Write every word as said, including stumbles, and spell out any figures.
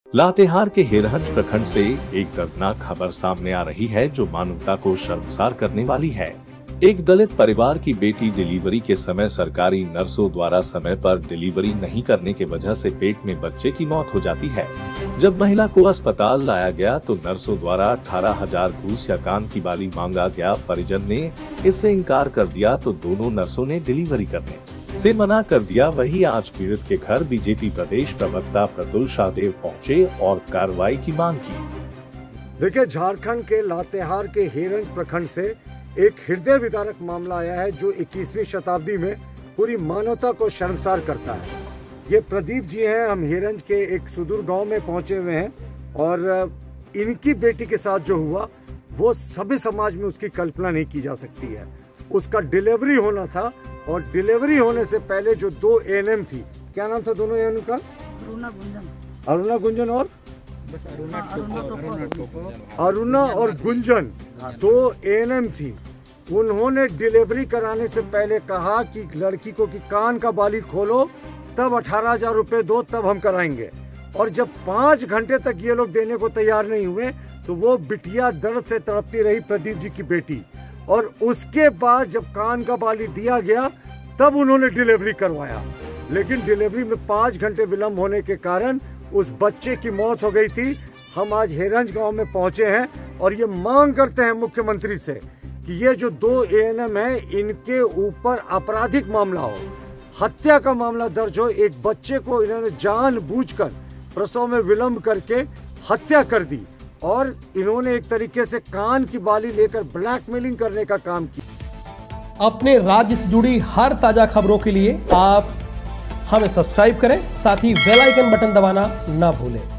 लातेहार के हेरहट प्रखंड से एक दर्दनाक खबर सामने आ रही है जो मानवता को शर्मसार करने वाली है। एक दलित परिवार की बेटी डिलीवरी के समय सरकारी नर्सों द्वारा समय पर डिलीवरी नहीं करने के वजह से पेट में बच्चे की मौत हो जाती है। जब महिला को अस्पताल लाया गया तो नर्सों द्वारा अठारह हजार घूस या कान की बाली मांगा गया। परिजन ने इससे इनकार कर दिया तो दोनों नर्सों ने डिलीवरी करने से मना कर दिया। वही आज पीड़ित के घर बीजेपी प्रदेश प्रवक्ता प्रतुल शाहदेव पहुंचे और कार्रवाई की मांग की। देखिए, झारखंड के लातेहार के हेरंज प्रखंड से एक हृदय विदारक मामला आया है जो इक्कीसवीं शताब्दी में पूरी मानवता को शर्मसार करता है। ये प्रदीप जी हैं, हम हेरंज के एक सुदूर गांव में पहुंचे हुए हैं और इनकी बेटी के साथ जो हुआ वो सभी समाज में उसकी कल्पना नहीं की जा सकती है। उसका डिलीवरी होना था और डिलीवरी होने से पहले जो दो एएनएम थी, क्या नाम था दोनों एएनएम का? अरुणा गुंजन अरुणा गुंजन और बस अरुणा टोपो अरुणा और गुंजन दो एएनएम थी। उन्होंने डिलीवरी कराने से पहले कहा कि लड़की को कि कान का बाली खोलो, तब अठारह हजार रुपए दो, तब हम कराएंगे। और जब पाँच घंटे तक ये लोग देने को तैयार नहीं हुए तो वो बिटिया दर्द से तड़पती रही, प्रदीप जी की बेटी। और उसके बाद जब कान का बाली दिया गया तब उन्होंने डिलीवरी करवाया, लेकिन डिलीवरी में पाँच घंटे विलम्ब होने के कारण उस बच्चे की मौत हो गई थी। हम आज हेरंज गांव में पहुंचे हैं और ये मांग करते हैं मुख्यमंत्री से कि ये जो दो एएनएम है इनके ऊपर आपराधिक मामला हो, हत्या का मामला दर्ज हो। एक बच्चे को इन्होंने जानबूझकर प्रसव में विलम्ब करके हत्या कर दी और इन्होंने एक तरीके से कान की बाली लेकर ब्लैकमेलिंग करने का काम किया। अपने राज्य से जुड़ी हर ताजा खबरों के लिए आप हमें सब्सक्राइब करें, साथ ही बेल आइकन बटन दबाना ना भूलें।